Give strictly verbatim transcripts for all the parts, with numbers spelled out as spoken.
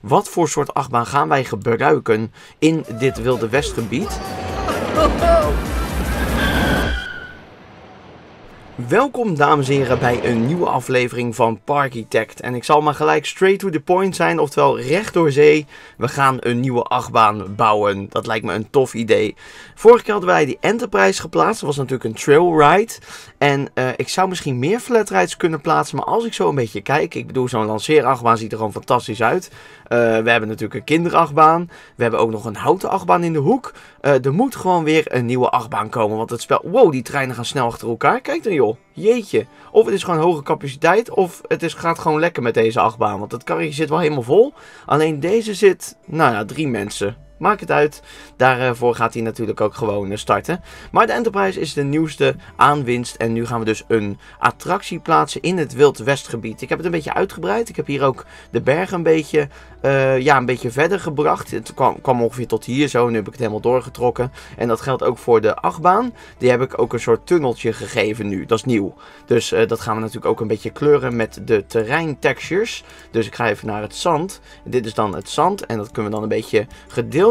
Wat voor soort achtbaan gaan wij gebruiken in dit Wilde West gebied? Welkom dames en heren bij een nieuwe aflevering van Parkitect. En ik zal maar gelijk straight to the point zijn, oftewel recht door zee. We gaan een nieuwe achtbaan bouwen. Dat lijkt me een tof idee. Vorige keer hadden wij die Enterprise geplaatst. Dat was natuurlijk een trailride. En uh, ik zou misschien meer flatrides kunnen plaatsen. Maar als ik zo een beetje kijk, ik bedoel zo'n lanceerachtbaan ziet er gewoon fantastisch uit. Uh, we hebben natuurlijk een kinderachtbaan. We hebben ook nog een houten achtbaan in de hoek. Uh, er moet gewoon weer een nieuwe achtbaan komen. Want het spel... Wow, die treinen gaan snel achter elkaar. Kijk dan joh. Jeetje. Of het is gewoon hoge capaciteit. Of het is, gaat gewoon lekker met deze achtbaan. Want het karretje zit wel helemaal vol. Alleen deze zit... Nou ja, drie mensen. Maakt het uit. Daarvoor gaat hij natuurlijk ook gewoon starten. Maar de Enterprise is de nieuwste aanwinst. En nu gaan we dus een attractie plaatsen in het Wild Westgebied. Ik heb het een beetje uitgebreid. Ik heb hier ook de bergen een beetje, uh, ja, een beetje verder gebracht. Het kwam, kwam ongeveer tot hier zo. Nu heb ik het helemaal doorgetrokken. En dat geldt ook voor de achtbaan. Die heb ik ook een soort tunneltje gegeven nu. Dat is nieuw. Dus uh, dat gaan we natuurlijk ook een beetje kleuren met de terreintextures. Dus ik ga even naar het zand. Dit is dan het zand. En dat kunnen we dan een beetje gedeeld.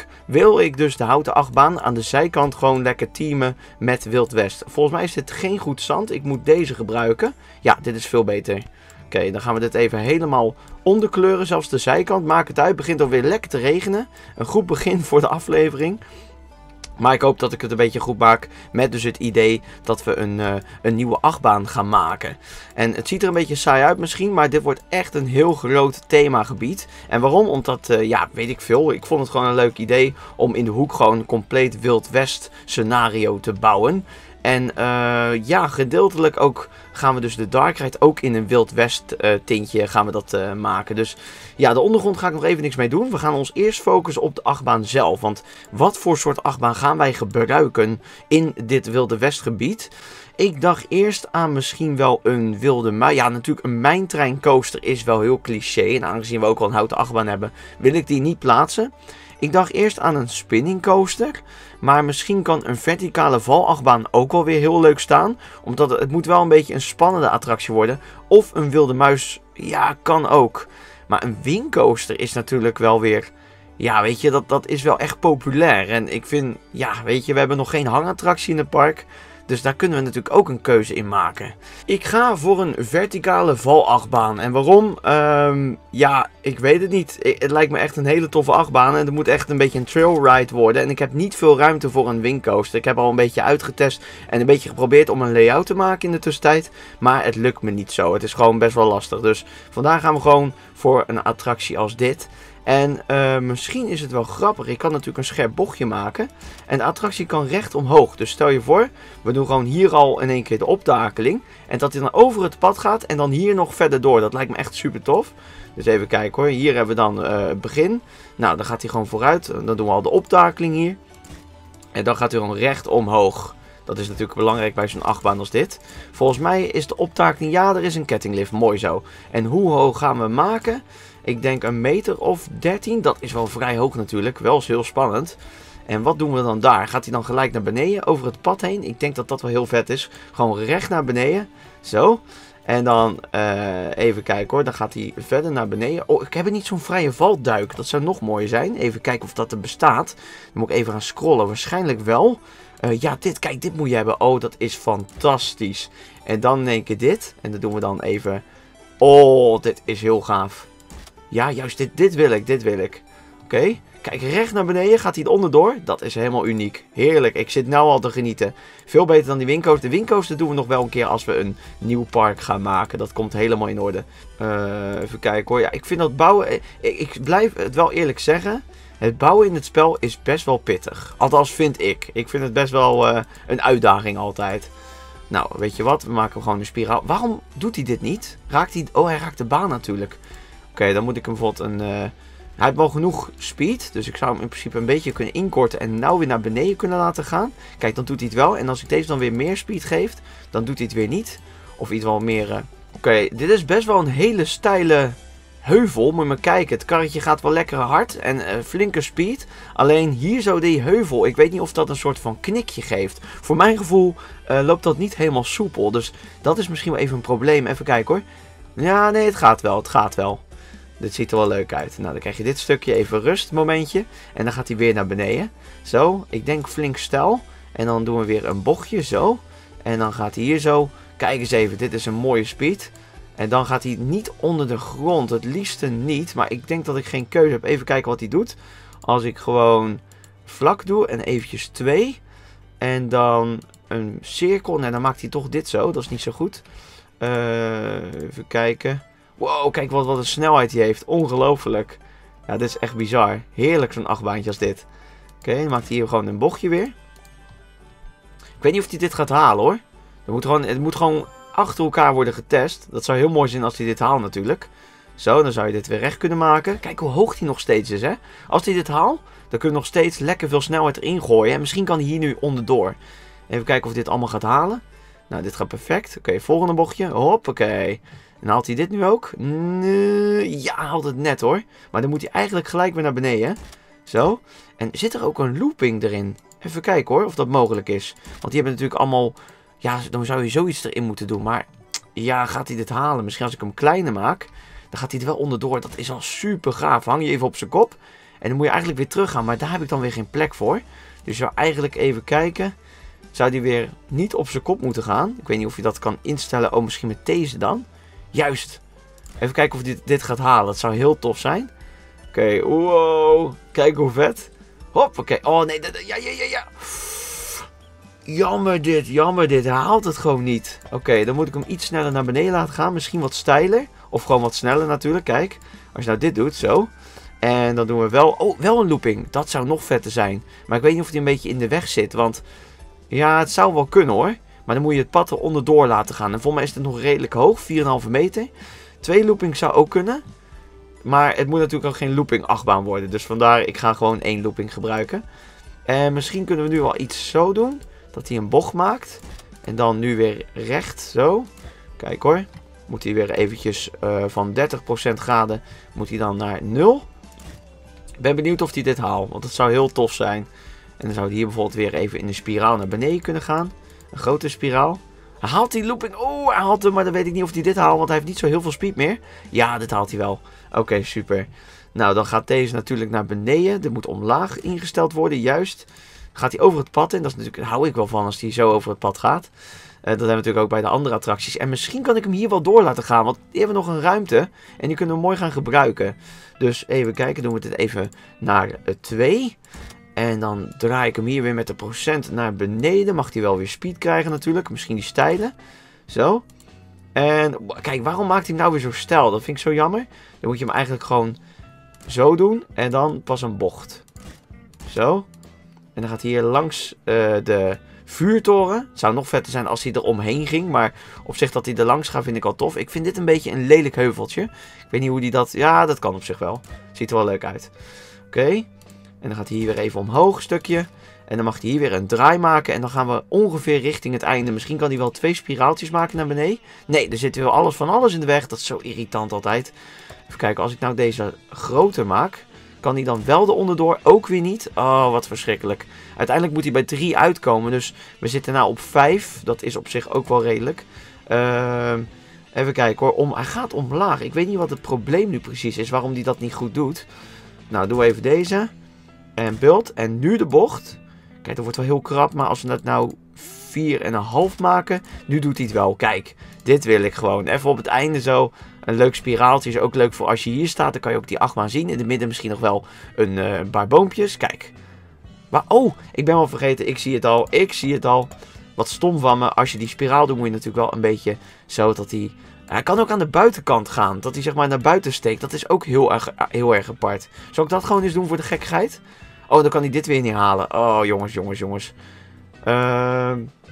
Wil ik dus de houten achtbaan aan de zijkant gewoon lekker teamen met Wild West. Volgens mij is dit geen goed zand. Ik moet deze gebruiken. Ja, dit is veel beter. Oké, okay, dan gaan we dit even helemaal onderkleuren. Zelfs de zijkant. Maak het uit. Het begint alweer lekker te regenen. Een goed begin voor de aflevering. Maar ik hoop dat ik het een beetje goed maak met dus het idee dat we een, uh, een nieuwe achtbaan gaan maken. En het ziet er een beetje saai uit misschien, maar dit wordt echt een heel groot themagebied. En waarom? Omdat, uh, ja, weet ik veel. Ik vond het gewoon een leuk idee om in de hoek gewoon een compleet Wild West scenario te bouwen. En uh, ja, gedeeltelijk ook gaan we dus de Dark Ride ook in een Wild West uh, tintje gaan we dat uh, maken. Dus ja, de ondergrond ga ik nog even niks mee doen. We gaan ons eerst focussen op de achtbaan zelf. Want wat voor soort achtbaan gaan wij gebruiken in dit Wilde West gebied? Ik dacht eerst aan misschien wel een wilde muis. Ja, natuurlijk een mijntrein-coaster is wel heel cliché. En aangezien we ook wel een houten achtbaan hebben, wil ik die niet plaatsen. Ik dacht eerst aan een spinning coaster. Maar misschien kan een verticale valachtbaan ook wel weer heel leuk staan. Omdat het, het moet wel een beetje een spannende attractie worden. Of een wilde muis, ja, kan ook. Maar een wingcoaster is natuurlijk wel weer... Ja, weet je, dat, dat is wel echt populair. En ik vind, ja, weet je, we hebben nog geen hangattractie in het park. Dus daar kunnen we natuurlijk ook een keuze in maken. Ik ga voor een verticale valachtbaan. En waarom? Um, ja, ik weet het niet. Het lijkt me echt een hele toffe achtbaan. En het moet echt een beetje een trailride worden. En ik heb niet veel ruimte voor een wingcoaster. Ik heb al een beetje uitgetest en een beetje geprobeerd om een layout te maken in de tussentijd. Maar het lukt me niet zo. Het is gewoon best wel lastig. Dus vandaar gaan we gewoon voor een attractie als dit. En uh, misschien is het wel grappig. Ik kan natuurlijk een scherp bochtje maken. En de attractie kan recht omhoog. Dus stel je voor, we doen gewoon hier al in één keer de optakeling. En dat hij dan over het pad gaat en dan hier nog verder door. Dat lijkt me echt super tof. Dus even kijken hoor. Hier hebben we dan uh, het begin. Nou, dan gaat hij gewoon vooruit. Dan doen we al de optakeling hier. En dan gaat hij dan recht omhoog. Dat is natuurlijk belangrijk bij zo'n achtbaan als dit. Volgens mij is de optakeling... Ja, er is een kettinglift. Mooi zo. En hoe hoog gaan we maken? Ik denk een meter of dertien. Dat is wel vrij hoog natuurlijk. Wel is heel spannend. En wat doen we dan daar? Gaat hij dan gelijk naar beneden over het pad heen? Ik denk dat dat wel heel vet is. Gewoon recht naar beneden. Zo. En dan uh, even kijken hoor. Dan gaat hij verder naar beneden. Oh, ik heb niet zo'n vrije valduik. Dat zou nog mooier zijn. Even kijken of dat er bestaat. Dan moet ik even gaan scrollen. Waarschijnlijk wel. Uh, ja, dit. Kijk, dit moet je hebben. Oh, dat is fantastisch. En dan in één keer dit. En dat doen we dan even. Oh, dit is heel gaaf. Ja, juist dit, dit wil ik, dit wil ik. Oké, okay. Kijk, recht naar beneden gaat hij het onderdoor. Dat is helemaal uniek. Heerlijk, ik zit nou al te genieten. Veel beter dan die wingcoaster. De wingcoaster doen we nog wel een keer als we een nieuw park gaan maken. Dat komt helemaal in orde. Uh, even kijken hoor. Ja, ik vind dat bouwen... Ik, ik blijf het wel eerlijk zeggen. Het bouwen in het spel is best wel pittig. Althans vind ik. Ik vind het best wel uh, een uitdaging altijd. Nou, weet je wat? We maken gewoon een spiraal. Waarom doet hij dit niet? Raakt hij... Oh, hij raakt de baan natuurlijk. Oké, okay, dan moet ik hem bijvoorbeeld een... Uh... Hij heeft wel genoeg speed, dus ik zou hem in principe een beetje kunnen inkorten en nou weer naar beneden kunnen laten gaan. Kijk, dan doet hij het wel. En als ik deze dan weer meer speed geef, dan doet hij het weer niet. Of iets wel meer... Uh... Oké, okay, dit is best wel een hele steile heuvel. Moet je maar kijken, het karretje gaat wel lekker hard en uh, flinke speed. Alleen hier zo die heuvel, ik weet niet of dat een soort van knikje geeft. Voor mijn gevoel uh, loopt dat niet helemaal soepel, dus dat is misschien wel even een probleem. Even kijken hoor. Ja, nee, het gaat wel, het gaat wel. Dit ziet er wel leuk uit. Nou, dan krijg je dit stukje even rustmomentje. En dan gaat hij weer naar beneden. Zo, ik denk flink stijl. En dan doen we weer een bochtje, zo. En dan gaat hij hier zo. Kijk eens even, dit is een mooie speed. En dan gaat hij niet onder de grond. Het liefste niet. Maar ik denk dat ik geen keuze heb. Even kijken wat hij doet. Als ik gewoon vlak doe en eventjes twee. En dan een cirkel. Nou, dan maakt hij toch dit zo. Dat is niet zo goed. Uh, even kijken. Wow, kijk wat, wat een snelheid hij heeft. Ongelooflijk. Ja, dit is echt bizar. Heerlijk zo'n achtbaantje als dit. Oké, okay, dan maakt hij hier gewoon een bochtje weer. Ik weet niet of hij dit gaat halen hoor. Het moet gewoon, het moet gewoon achter elkaar worden getest. Dat zou heel mooi zijn als hij dit haalt natuurlijk. Zo, dan zou je dit weer recht kunnen maken. Kijk hoe hoog hij nog steeds is hè. Als hij dit haalt, dan kun je nog steeds lekker veel snelheid erin gooien. En misschien kan hij hier nu onderdoor. Even kijken of dit allemaal gaat halen. Nou, dit gaat perfect. Oké, okay, volgende bochtje. Hoppakee. En haalt hij dit nu ook? Nee, ja, haalt het net hoor. Maar dan moet hij eigenlijk gelijk weer naar beneden. Zo. En zit er ook een looping erin? Even kijken hoor, of dat mogelijk is. Want die hebben natuurlijk allemaal... Ja, dan zou je zoiets erin moeten doen. Maar ja, gaat hij dit halen? Misschien als ik hem kleiner maak, dan gaat hij er wel onderdoor. Dat is al super gaaf. Hang je even op zijn kop. En dan moet je eigenlijk weer terug gaan. Maar daar heb ik dan weer geen plek voor. Dus je zou eigenlijk even kijken. Zou die weer niet op zijn kop moeten gaan? Ik weet niet of je dat kan instellen. Oh, misschien met deze dan. Juist. Even kijken of dit, dit gaat halen. Dat zou heel tof zijn. Oké, okay, wow. Kijk hoe vet. Hop, oké. Okay. Oh nee, ja, ja, ja, ja. Jammer dit, jammer dit. Hij haalt het gewoon niet. Oké, okay, dan moet ik hem iets sneller naar beneden laten gaan. Misschien wat steiler. Of gewoon wat sneller natuurlijk. Kijk, als je nou dit doet, zo. En dan doen we wel... Oh, wel een looping. Dat zou nog vetter zijn. Maar ik weet niet of hij een beetje in de weg zit. Want ja, het zou wel kunnen hoor. Maar dan moet je het pad er onderdoor laten gaan. En voor mij is het nog redelijk hoog. vier komma vijf meter. Twee loopings zou ook kunnen. Maar het moet natuurlijk ook geen looping achtbaan worden. Dus vandaar, ik ga gewoon één looping gebruiken. En misschien kunnen we nu wel iets zo doen. Dat hij een bocht maakt. En dan nu weer recht. Zo. Kijk hoor. Moet hij weer eventjes uh, van dertig procent graden. Moet hij dan naar nul. Ik ben benieuwd of hij dit haalt. Want het zou heel tof zijn. En dan zou hij hier bijvoorbeeld weer even in de spiraal naar beneden kunnen gaan. Een grote spiraal. Hij haalt die looping. Oh, hij haalt hem. Maar dan weet ik niet of hij dit haalt. Want hij heeft niet zo heel veel speed meer. Ja, dit haalt hij wel. Oké, okay, super. Nou, dan gaat deze natuurlijk naar beneden. Dit moet omlaag ingesteld worden. Juist. Gaat hij over het pad in. Dat is natuurlijk, daar hou ik wel van als hij zo over het pad gaat. Uh, dat hebben we natuurlijk ook bij de andere attracties. En misschien kan ik hem hier wel door laten gaan. Want die hebben nog een ruimte. En die kunnen we mooi gaan gebruiken. Dus even kijken. Doen we dit even naar twee. En dan draai ik hem hier weer met de procent naar beneden. Mag hij wel weer speed krijgen natuurlijk. Misschien die steile. Zo. En kijk, waarom maakt hij hem nou weer zo steil? Dat vind ik zo jammer. Dan moet je hem eigenlijk gewoon zo doen. En dan pas een bocht. Zo. En dan gaat hij hier langs uh, de vuurtoren. Het zou nog vetter zijn als hij er omheen ging. Maar op zich dat hij er langs gaat vind ik al tof. Ik vind dit een beetje een lelijk heuveltje. Ik weet niet hoe die dat... Ja, dat kan op zich wel. Ziet er wel leuk uit. Oké. Okay. En dan gaat hij hier weer even omhoog een stukje. En dan mag hij hier weer een draai maken. En dan gaan we ongeveer richting het einde. Misschien kan hij wel twee spiraaltjes maken naar beneden. Nee, er zit weer alles van alles in de weg. Dat is zo irritant altijd. Even kijken, als ik nou deze groter maak... Kan hij dan wel de onderdoor? Ook weer niet. Oh, wat verschrikkelijk. Uiteindelijk moet hij bij drie uitkomen. Dus we zitten nou op vijf. Dat is op zich ook wel redelijk. Uh, even kijken hoor. Om, hij gaat omlaag. Ik weet niet wat het probleem nu precies is. Waarom hij dat niet goed doet. Nou, doen we even deze. En bult. En nu de bocht. Kijk, dat wordt wel heel krap. Maar als we dat nou vier komma vijf maken. Nu doet hij het wel. Kijk, dit wil ik gewoon. Even op het einde zo. Een leuk spiraaltje is ook leuk voor als je hier staat. Dan kan je ook die achtbaan zien. In het midden misschien nog wel een, uh, een paar boompjes. Kijk. Maar oh, ik ben wel vergeten. Ik zie het al. Ik zie het al. Wat stom van me. Als je die spiraal doet moet je natuurlijk wel een beetje zo dat hij... Hij kan ook aan de buitenkant gaan. Dat hij zeg maar naar buiten steekt. Dat is ook heel erg, heel erg apart. Zal ik dat gewoon eens doen voor de gekkigheid? Oh, dan kan hij dit weer niet halen. Oh, jongens, jongens, jongens. Uh,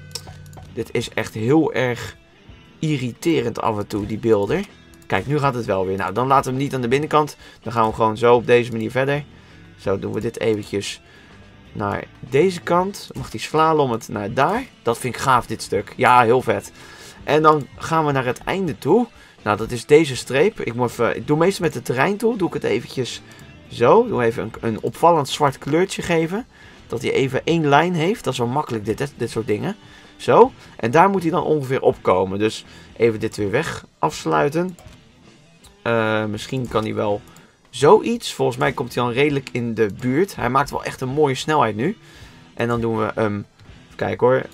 dit is echt heel erg irriterend af en toe, die beelden. Kijk, nu gaat het wel weer. Nou, dan laten we hem niet aan de binnenkant. Dan gaan we gewoon zo op deze manier verder. Zo doen we dit eventjes naar deze kant. Dan mag die slalommen naar daar. Dat vind ik gaaf, dit stuk. Ja, heel vet. En dan gaan we naar het einde toe. Nou, dat is deze streep. Ik, moet even, ik doe meestal met de terrein toe. Doe ik het eventjes zo. Doe even een, een opvallend zwart kleurtje geven. Dat hij even één lijn heeft. Dat is wel makkelijk, dit, dit soort dingen. Zo. En daar moet hij dan ongeveer opkomen. Dus even dit weer weg afsluiten. Uh, misschien kan hij wel zoiets. Volgens mij komt hij dan redelijk in de buurt. Hij maakt wel echt een mooie snelheid nu. En dan doen we hem, um, even kijken hoor,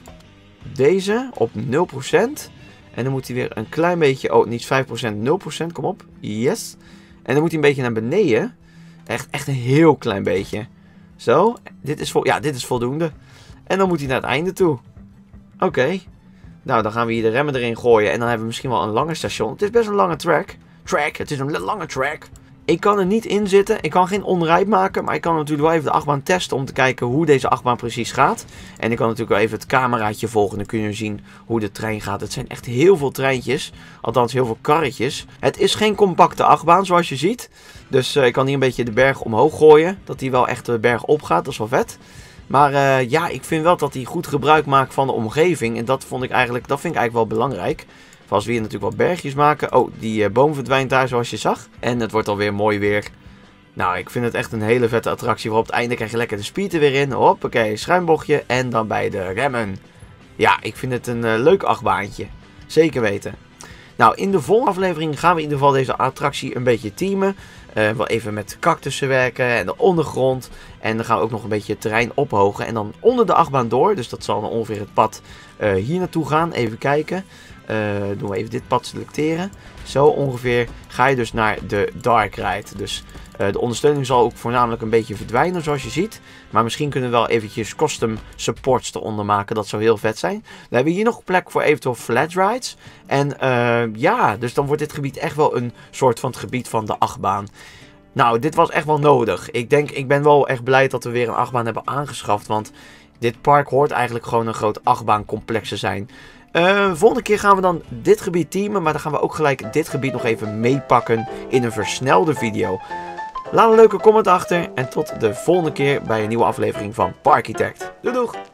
deze op nul procent. En dan moet hij weer een klein beetje, oh niet vijf procent, nul procent, kom op. Yes. En dan moet hij een beetje naar beneden. Echt, echt een heel klein beetje. Zo, dit is, vol, ja, dit is voldoende. En dan moet hij naar het einde toe. Oké. Okay. Nou, dan gaan we hier de remmen erin gooien. En dan hebben we misschien wel een langer station. Het is best een lange track. Track, het is een lange track. Ik kan er niet in zitten. Ik kan geen onrijp maken. Maar ik kan natuurlijk wel even de achtbaan testen om te kijken hoe deze achtbaan precies gaat. En ik kan natuurlijk wel even het cameraatje volgen. Dan kun je zien hoe de trein gaat. Het zijn echt heel veel treintjes. Althans heel veel karretjes. Het is geen compacte achtbaan zoals je ziet. Dus uh, ik kan hier een beetje de berg omhoog gooien. Dat hij wel echt de berg op gaat. Dat is wel vet. Maar uh, ja, ik vind wel dat hij goed gebruik maakt van de omgeving. En dat, vond ik eigenlijk, dat vind ik eigenlijk wel belangrijk. Voor als we hier natuurlijk wat bergjes maken. Oh, die uh, boom verdwijnt daar zoals je zag. En het wordt alweer mooi weer. Nou, ik vind het echt een hele vette attractie. Voor op het einde krijg je lekker de speed er weer in. Hoppakee, schuimbochtje. En dan bij de remmen. Ja, ik vind het een uh, leuk achtbaantje. Zeker weten. Nou, in de volgende aflevering gaan we in ieder geval deze attractie een beetje teamen. Uh, wel even met cactussen werken en de ondergrond. En dan gaan we ook nog een beetje het terrein ophogen. En dan onder de achtbaan door. Dus dat zal dan ongeveer het pad uh, hier naartoe gaan. Even kijken. Uh, doen we even dit pad selecteren. Zo ongeveer ga je dus naar de Dark Ride. Dus uh, de ondersteuning zal ook voornamelijk een beetje verdwijnen zoals je ziet. Maar misschien kunnen we wel eventjes custom supports eronder maken. Dat zou heel vet zijn. Dan hebben we hier nog plek voor eventueel flat rides. En uh, ja, dus dan wordt dit gebied echt wel een soort van het gebied van de achtbaan. Nou, dit was echt wel nodig. Ik denk, ik ben wel echt blij dat we weer een achtbaan hebben aangeschaft. Want dit park hoort eigenlijk gewoon een groot achtbaancomplex te zijn. Uh, volgende keer gaan we dan dit gebied teamen. Maar dan gaan we ook gelijk dit gebied nog even meepakken in een versnelde video. Laat een leuke comment achter. En tot de volgende keer bij een nieuwe aflevering van Parkitect. Doei doeg!